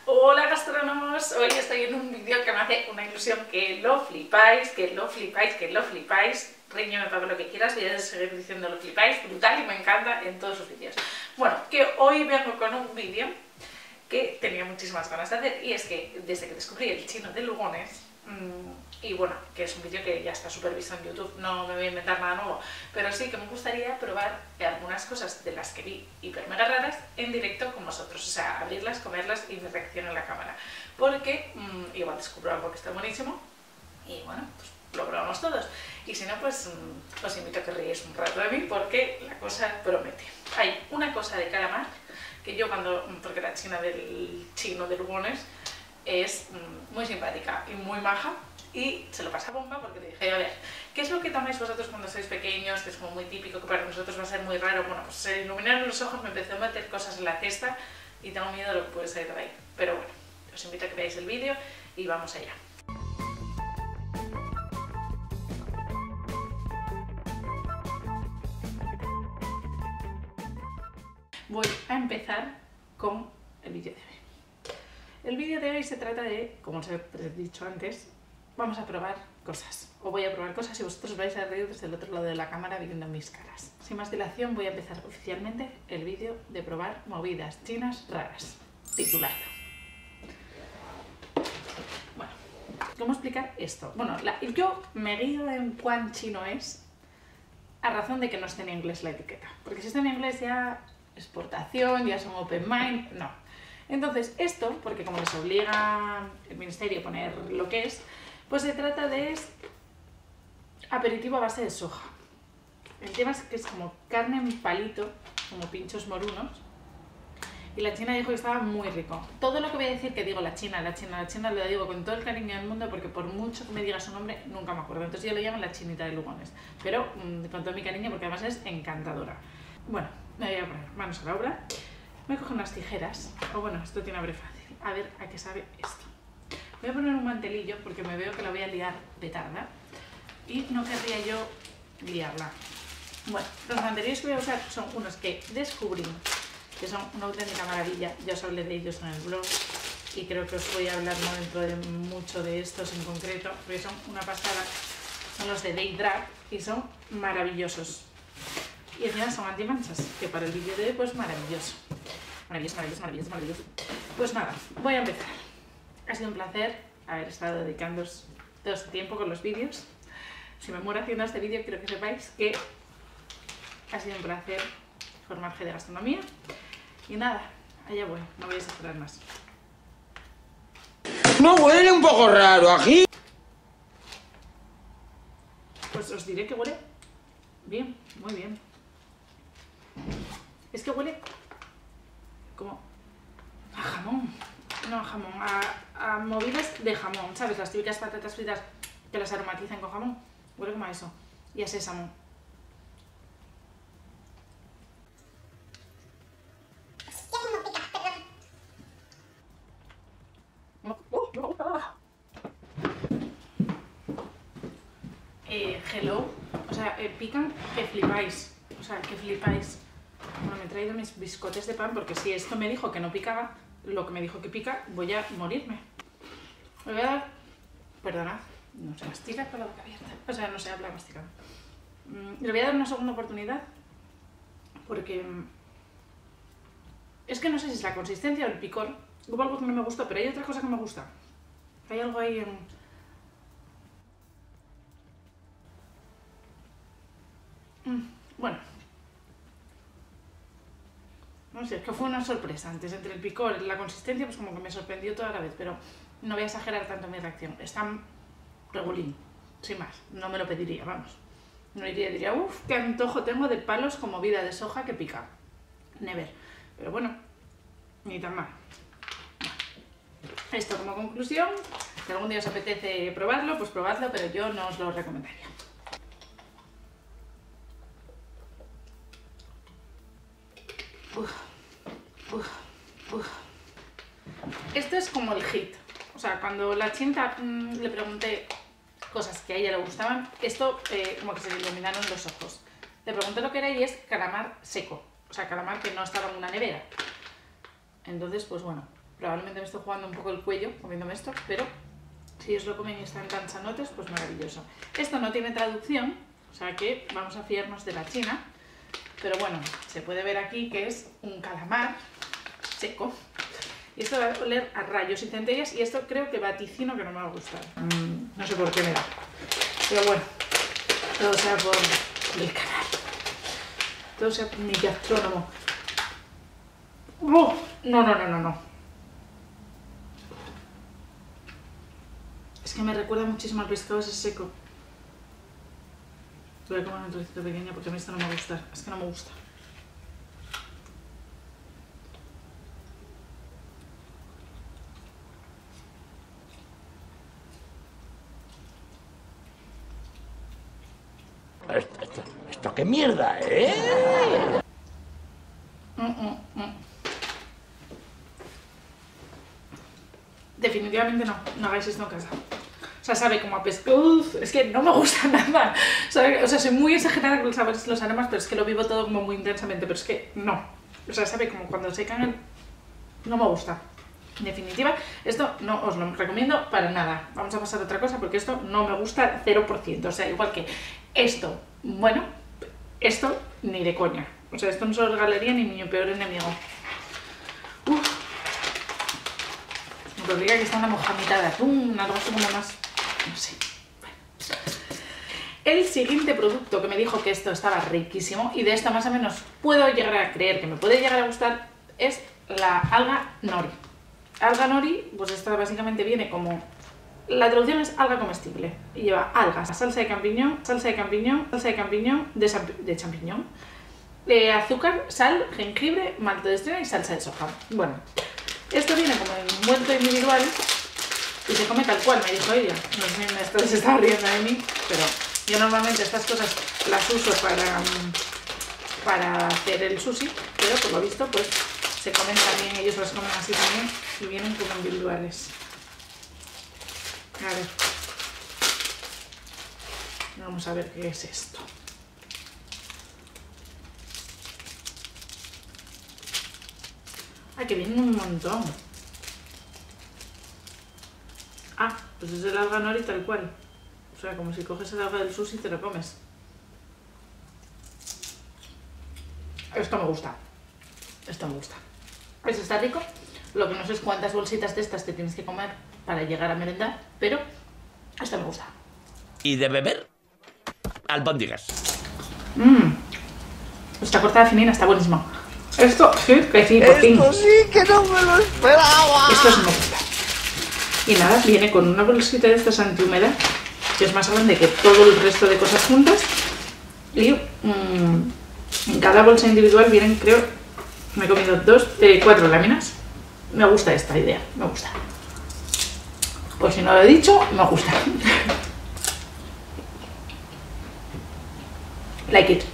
Hola gastrónomos, hoy estoy en un vídeo que me hace una ilusión que lo flipáis, que lo flipáis, que lo flipáis. Riño, me pago lo que quieras, voy a seguir diciendo lo flipáis, brutal y me encanta en todos sus vídeos. Bueno, que hoy vengo con un vídeo que tenía muchísimas ganas de hacer y es que desde que descubrí el chino de Lugones, y bueno, que es un vídeo que ya está súper visto en YouTube, no me voy a inventar nada nuevo, pero sí que me gustaría probar algunas cosas de las que vi hiper mega raras en directo con vosotros, o sea, abrirlas, comerlas y mi reacción en la cámara, porque igual descubro algo que está buenísimo y bueno, pues lo probamos todos, y si no, pues os invito a que ríais un rato de mí porque la cosa promete. Hay una cosa de calamar que yo porque la china del chino de Lugones es muy simpática y muy maja y se lo pasa bomba porque le dije, a ver, ¿qué es lo que tomáis vosotros cuando sois pequeños? Que es como muy típico, que para nosotros va a ser muy raro. Bueno, pues se iluminaron los ojos, me empecé a meter cosas en la cesta y tengo miedo de lo que puede salir de ahí. Pero bueno, os invito a que veáis el vídeo y vamos allá. Voy a empezar con el vídeo de hoy. El vídeo de hoy se trata de, como os he dicho antes, vamos a probar cosas. O voy a probar cosas y vosotros vais a reír desde el otro lado de la cámara viendo mis caras. Sin más dilación voy a empezar oficialmente el vídeo de probar movidas chinas raras, titulado. Bueno, ¿cómo explicar esto? Bueno, yo me guío en cuán chino es a razón de que no esté en inglés la etiqueta. Porque si está en inglés ya exportación, ya son open mind, no. Entonces esto, porque como les obliga el ministerio a poner lo que es, pues se trata de aperitivo a base de soja. El tema es que es como carne en palito, como pinchos morunos, y la china dijo que estaba muy rico. Todo lo que voy a decir que digo la china lo digo con todo el cariño del mundo porque por mucho que me diga su nombre nunca me acuerdo. Entonces yo lo llamo la chinita de Lugones, pero con todo mi cariño porque además es encantadora. Bueno, me voy a poner manos a la obra. Voy a coger unas tijeras, o bueno, esto tiene abre fácil, a ver a qué sabe esto. Voy a poner un mantelillo porque me veo que la voy a liar petarda y no querría yo liarla. Bueno, los mantelillos que voy a usar son unos que descubrí, que son una auténtica maravilla. Ya os hablé de ellos en el blog y creo que os voy a hablar no dentro de mucho de estos en concreto, porque son una pasada. Son los de Day Drag y son maravillosos. Y encima son antimanchas, que para el vídeo de hoy pues maravilloso. Maravilloso, maravilloso, maravilloso, maravilloso. Pues nada, voy a empezar. Ha sido un placer haber estado dedicándoos todo este tiempo con los vídeos. Si me muero haciendo este vídeo, quiero que sepáis que ha sido un placer formar G de gastronomía. Y nada, allá voy, no voy a exagerar más. ¿No huele un poco raro aquí? Pues os diré que huele bien, muy bien. Es que huele como a jamón, no a jamón, a movidas de jamón, ¿sabes? Las típicas patatas fritas que las aromatizan con jamón, huele como a eso, y a sésamo. Hello, o sea, pican que flipáis, o sea, que flipáis. Bueno, me he traído mis biscotes de pan porque si esto me dijo que no picaba, lo que me dijo que pica, voy a morirme. Me voy a dar, perdonad, no se mastica con la boca abierta, o sea, no se habla masticado. Le voy a dar una segunda oportunidad porque es que no sé si es la consistencia o el picor. Hubo algo que no me gustó, pero hay otra cosa que me gusta. Hay algo ahí en... Bueno, no sé, es que fue una sorpresa antes entre el picor y la consistencia, pues como que me sorprendió toda la vez, pero no voy a exagerar tanto mi reacción. Está regulín, sin más, no me lo pediría, vamos. No iría y diría, uff, qué antojo tengo de palos con movida de soja que pica. Never. Pero bueno, ni tan mal. Esto como conclusión, si algún día os apetece probarlo, pues probadlo, pero yo no os lo recomendaría. Esto es como el hit. O sea, cuando la chinta le pregunté cosas que a ella le gustaban, esto como que se le iluminaron los ojos. Le pregunté lo que era y es calamar seco. O sea, calamar que no estaba en una nevera. Entonces, pues bueno, Probablemente me estoy jugando un poco el cuello comiéndome esto, pero si os lo comen y están tan sanotes, pues maravilloso. Esto no tiene traducción, o sea que vamos a fiarnos de la china. Pero bueno, se puede ver aquí que es un calamar seco. Y esto va a oler a rayos y centellas y esto creo que vaticino que no me va a gustar. No sé por qué me da. Pero bueno, todo sea por el canal. Todo sea por mi gastrónomo. No, no, no, no, no. Es que me recuerda muchísimo al pescado ese seco. Voy a comer un trocito pequeño porque a mí esto no me gusta. Es que no me gusta. ¿Esto qué mierda, eh? Definitivamente no, no hagáis esto en casa. O sea, sabe como a pescado. Es que no me gusta nada. O sea, soy muy exagerada con los sabores y los aromas, pero es que lo vivo todo como muy intensamente. Pero es que no. O sea, sabe como cuando secan el... No me gusta. En definitiva, esto no os lo recomiendo para nada. Vamos a pasar a otra cosa porque esto no me gusta 0%. O sea, igual que esto, bueno, esto ni de coña. O sea, esto no se lo regalaría ni mi peor enemigo. Me podría que está una mojamita de atún, algo así como más... No sé. Bueno. El siguiente producto que me dijo que esto estaba riquísimo y de esto más o menos puedo llegar a creer que me puede llegar a gustar es la alga nori. Alga nori, pues esta básicamente viene como... La traducción es alga comestible y lleva algas, salsa de champiñón, de champiñón, azúcar, sal, jengibre, malto de estrella y salsa de soja. Bueno, esto viene como envuelto individual y se come tal cual, me dijo ella. No sé si se estaba riendo de mí, pero yo normalmente estas cosas las uso para hacer el sushi, pero por lo visto pues se comen también, ellos las comen así también y vienen como individuales. A ver, vamos a ver qué es esto. Ah, que vienen un montón. Ah, pues es el alga nori tal cual. O sea, como si coges el alga del sushi y te lo comes. Esto me gusta. Esto me gusta. Eso está rico. Lo que no sé es cuántas bolsitas de estas te tienes que comer para llegar a merendar, pero esto me gusta. ¿Y de beber? Albóndigas. Esta cortada finina está buenísima. Esto sí, que sí, por fin. Esto sí que no me lo esperaba. Esto sí me gusta. Y nada, viene con una bolsita de estas antihumedad, que es más grande que todo el resto de cosas juntas. Y en cada bolsa individual vienen, creo, me he comido 4 láminas. Me gusta esta idea, me gusta. Pues si no lo he dicho, me gusta. Like it.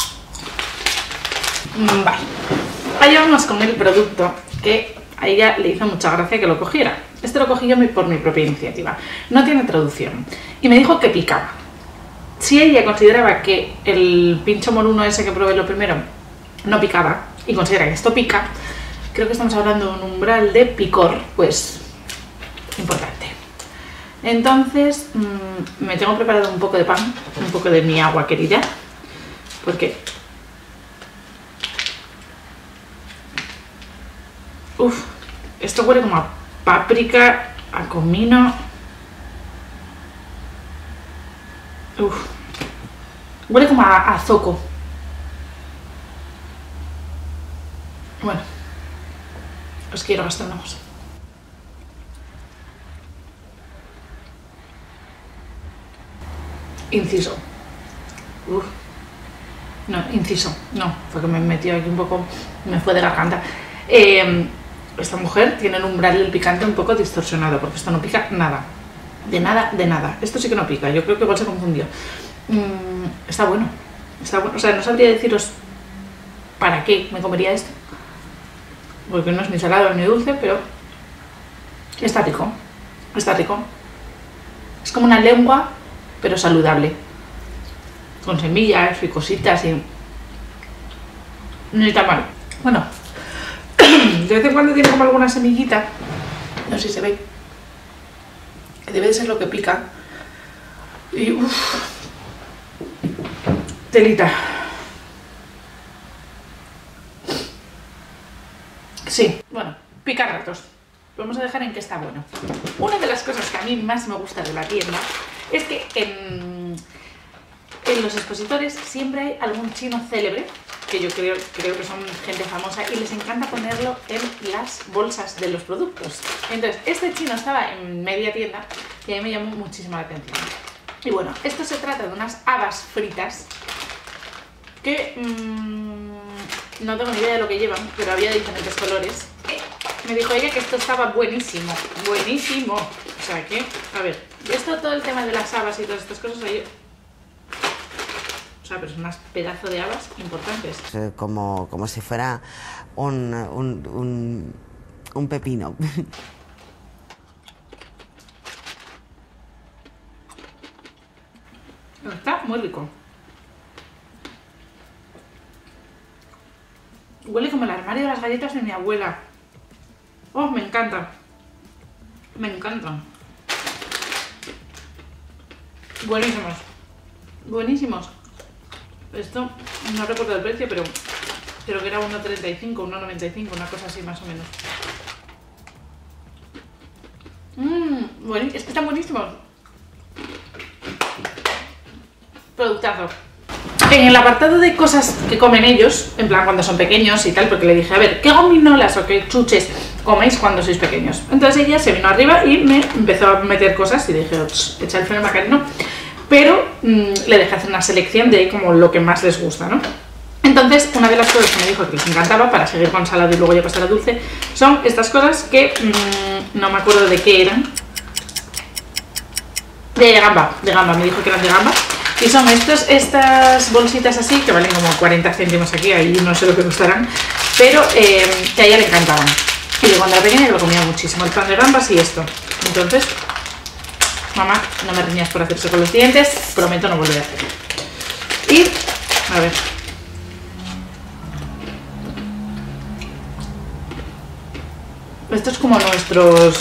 Vale. Allá vamos con el producto que a ella le hizo mucha gracia que lo cogiera. Este lo cogí yo por mi propia iniciativa. No tiene traducción. Y me dijo que picaba. Si ella consideraba que el pincho moruno ese que probé lo primero no picaba y considera que esto pica, creo que estamos hablando de un umbral de picor, pues importante. Entonces me tengo preparado un poco de pan, un poco de mi agua querida, porque esto huele como a páprica, a comino. Huele como a zoco. Bueno, os quiero gastrónomos. Inciso. No, inciso. No, porque me metió aquí un poco, me fue de garganta. Esta mujer tiene el umbral del picante un poco distorsionado, porque esto no pica nada. De nada, de nada. Esto sí que no pica, yo creo que igual se confundió. Está bueno. Está bueno. O sea, no sabría deciros para qué me comería esto, porque no es ni salado ni dulce, pero está rico. Está rico. Es como una lengua, pero saludable. Con semillas y cositas y... No está mal. Bueno, De vez en cuando tiene como alguna semillita. No sé si se ve. Que debe de ser lo que pica. Y uff. Telita. Sí, bueno, pica ratos. Vamos a dejar en que está bueno. Una de las cosas que a mí más me gusta de la tienda es que en los expositores siempre hay algún chino célebre, que yo creo que son gente famosa, y les encanta ponerlo en las bolsas de los productos. Entonces, este chino estaba en media tienda y a mí me llamó muchísimo la atención. Y bueno, esto se trata de unas habas fritas que no tengo ni idea de lo que llevan, pero había de diferentes colores. Me dijo ella que esto estaba buenísimo, buenísimo. O sea que, a ver, esto todo el tema de las habas y todas estas cosas, ahí, o sea, pero son unas pedazos de habas importantes. Como si fuera un pepino. Está muy rico. Huele como el armario de las galletas de mi abuela. Oh, me encanta. Me encantan. Buenísimos. Buenísimos. Esto no recuerdo el precio, pero creo que era 1,35, 1,95, una cosa así más o menos. Bueno, es que están buenísimos. Productazo. En el apartado de cosas que comen ellos, en plan cuando son pequeños y tal, porque le dije, a ver, ¿qué gominolas o qué chuches coméis cuando sois pequeños? Entonces ella se vino arriba y me empezó a meter cosas y dije, echa el freno Macareno, pero le dejé hacer una selección de como lo que más les gusta, ¿no? Entonces, una de las cosas que me dijo que les encantaba para seguir con salado y luego ya pasar a dulce son estas cosas que no me acuerdo de qué eran. De gamba, me dijo que eran de gamba. Y son estas bolsitas así, que valen como 40 céntimos aquí, ahí no sé lo que costarán, pero que a ella le encantaban. Y yo cuando era pequeña lo comía muchísimo, el pan de gambas y esto. Entonces, mamá, no me riñas por hacerse con los dientes, prometo no volver a hacerlo. Y, a ver. Esto es como nuestros...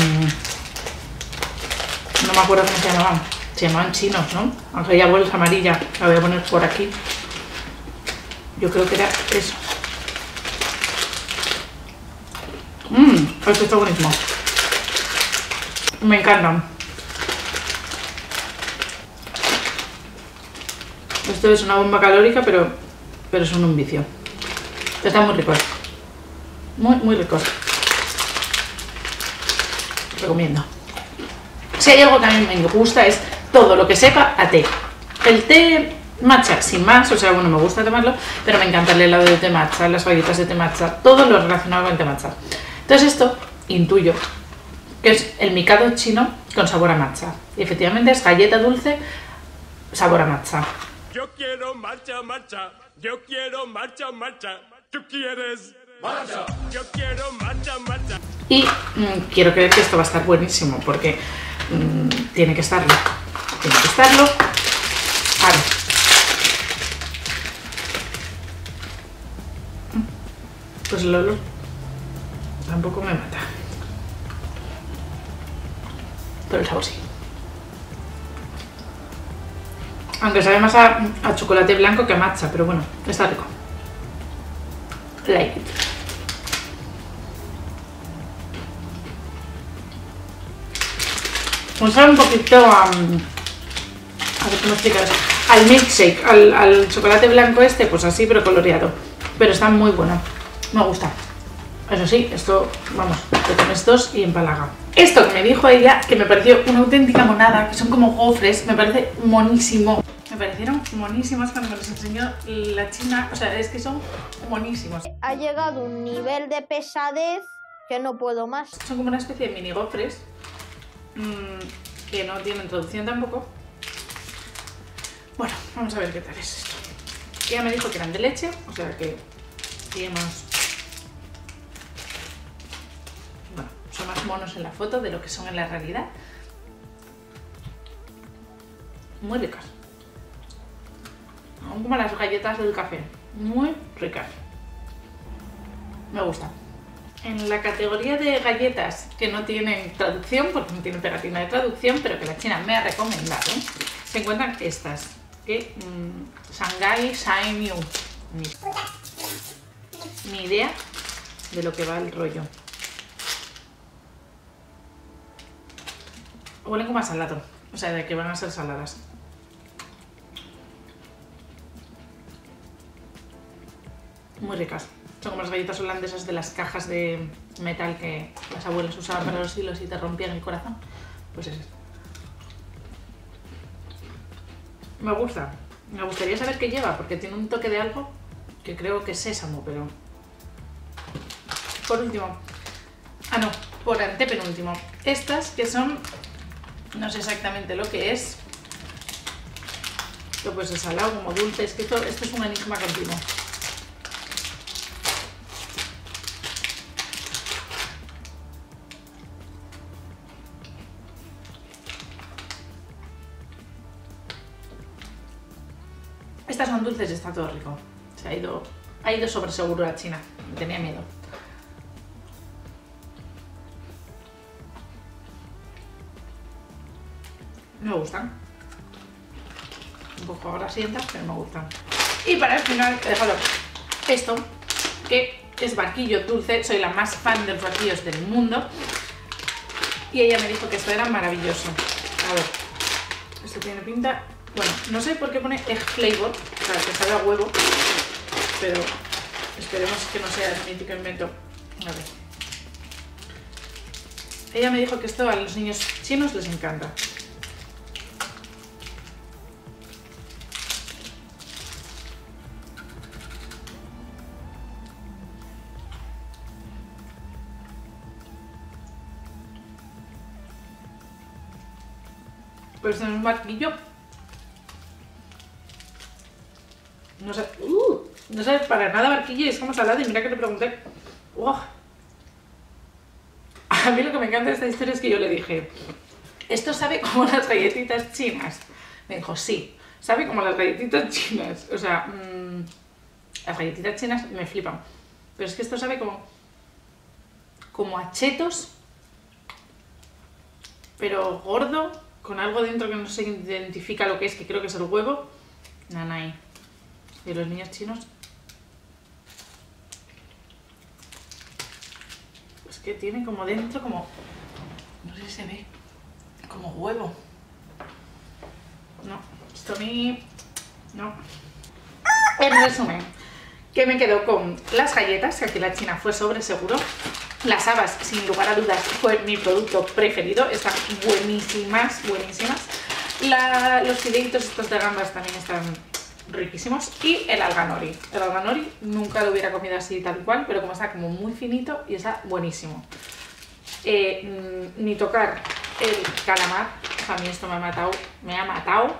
no me acuerdo cómo se llamaban. Se llamaban chinos, ¿no? Aquella bolsa amarilla, la voy a poner por aquí. Yo creo que era eso. Esto está buenísimo. Me encantan. Esto es una bomba calórica, pero son un vicio. Están muy ricos. Muy, muy ricos. Recomiendo. Si hay algo que a mí me gusta es todo lo que sepa a té. El té matcha, sin más, o sea, bueno, me gusta tomarlo, pero me encanta el helado de té matcha, las galletas de té matcha, todo lo relacionado con el té matcha. Entonces esto, intuyo, que es el micado chino con sabor a matcha. Y efectivamente es galleta dulce, sabor a matcha. Yo quiero matcha, matcha. Yo quiero matcha, matcha. ¿Tú quieres matcha? Yo quiero matcha, matcha. Y quiero creer que esto va a estar buenísimo, porque tiene que estarlo. Tiene que estarlo. A ver. Pues el olor tampoco me mata. Pero el sabor sí. Aunque sabe más a chocolate blanco que a matcha, pero bueno, está rico. Like it. Pues sabe un poquito a ver cómo explicar, al milkshake, al chocolate blanco este, pues así pero coloreado. Pero está muy bueno, me gusta. Eso sí, esto, vamos, te comes dos y empalaga. Esto que me dijo ella, que me pareció una auténtica monada, que son como gofres, me parece monísimo. Me parecieron monísimos cuando me los enseñó la china, o sea, es que son monísimos. Ha llegado un nivel de pesadez que no puedo más. Son como una especie de mini gofres, que no tienen traducción tampoco. Bueno, vamos a ver qué tal es esto. Ella me dijo que eran de leche, o sea que digamos, bueno, son más monos en la foto de lo que son en la realidad. Muy ricas. Son como las galletas del café, muy ricas. Me gusta. En la categoría de galletas que no tienen traducción, porque no tienen pegatina de traducción, pero que la China me ha recomendado, se encuentran estas, que Shanghai Shine ni idea de lo que va el rollo. Huelen como a salado, o sea, de que van a ser saladas. Muy ricas. Son como las galletas holandesas de las cajas de metal que las abuelas usaban para los hilos y te rompían el corazón. Pues es eso. Me gusta. Me gustaría saber qué lleva, porque tiene un toque de algo que creo que es sésamo, pero... Por último... Ah, no, por antepenúltimo. Estas que son... No sé exactamente lo que es. Pero pues es salado, como dulce. Es que esto es un enigma continuo. Estas son dulces y está todo rico. Se ha ido sobre seguro la China. Tenía miedo. Me gustan. Un poco ahora sientas, pero me gustan. Y para el final he dejado esto, que es barquillo dulce. Soy la más fan de los barquillos del mundo. Y ella me dijo que esto era maravilloso. A ver, esto tiene pinta... Bueno, no sé por qué pone egg flavor, o sea, que sabe a huevo, pero esperemos que no sea el mítico invento. A ver. Ella me dijo que esto a los niños chinos les encanta. Pues esto no es un barquillo. No sabe para nada barquillo y es como salado. Y mira que le pregunté. ¡Wow! A mí lo que me encanta de esta historia es que yo le dije: ¿esto sabe como las galletitas chinas? Me dijo: sí, sabe como las galletitas chinas. O sea, las galletitas chinas me flipan. Pero es que esto sabe como a chetos, pero gordo, con algo dentro que no se identifica lo que es, que creo que es el huevo. Nanay. De los niños chinos. Es que tiene como dentro, como... No sé si se ve. Como huevo. No, esto a mí... No. En resumen, que me quedo con las galletas, que aquí la China fue sobre seguro. Las habas, sin lugar a dudas, fue mi producto preferido. Están buenísimas, buenísimas. Los fideitos estos de gambas también están... riquísimos. Y el alga-nori. El alga-nori nunca lo hubiera comido así tal cual, pero como está como muy finito y está buenísimo. Ni tocar el calamar. A mí esto me ha matado.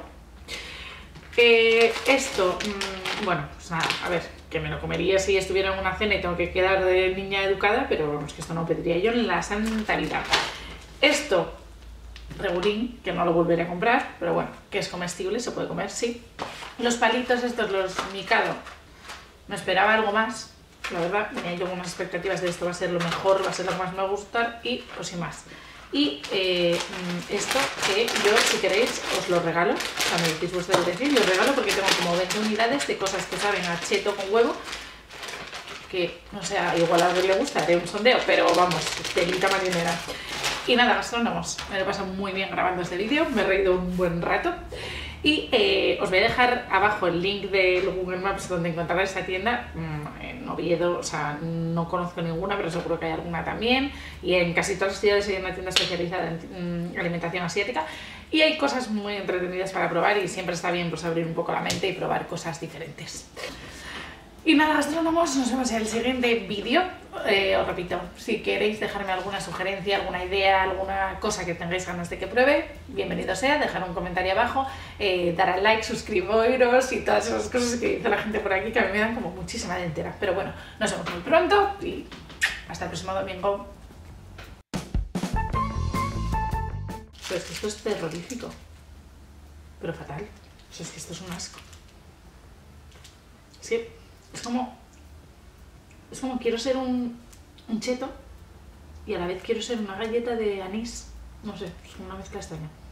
Esto, bueno, pues nada, a ver, que me lo comería si estuviera en una cena y tengo que quedar de niña educada, pero vamos, que esto no pediría yo en la santa vida. Esto, regulín, que no lo volveré a comprar, pero bueno, que es comestible, se puede comer, sí. Los palitos estos, los Mikado, me esperaba algo más, la verdad, tenía yo unas expectativas de esto va a ser lo mejor, va a ser lo que más me va a gustar y pues sin más. Y esto que yo, si queréis, os lo regalo, o sea, me decís vuestro decir, y os regalo porque tengo como 20 unidades de cosas que saben a cheto con huevo, que, no sé, igual a alguien le gusta, haré un sondeo, pero vamos, telita marinera. Y nada, gastrónomos, me lo he pasado muy bien grabando este vídeo, me he reído un buen rato. Y os voy a dejar abajo el link del Google Maps donde encontrar esta tienda en Oviedo, o sea, no conozco ninguna, pero seguro que hay alguna también. Y en casi todas las ciudades hay una tienda especializada en alimentación asiática. Y hay cosas muy entretenidas para probar y siempre está bien pues abrir un poco la mente y probar cosas diferentes. Y nada, gastrónomos, nos vemos en el siguiente vídeo. Os repito, si queréis dejarme alguna sugerencia, alguna idea, alguna cosa que tengáis ganas de que pruebe, bienvenido sea, dejar un comentario abajo, dar al like, suscribiros y todas esas cosas que dice la gente por aquí que a mí me dan como muchísima de entera. Pero bueno, nos vemos muy pronto y hasta el próximo domingo. Pero es que esto es terrorífico, pero fatal. O sea, es que esto es un asco. Sí. Es como quiero ser un un cheto y a la vez quiero ser una galleta de anís. No sé, es una mezcla extraña.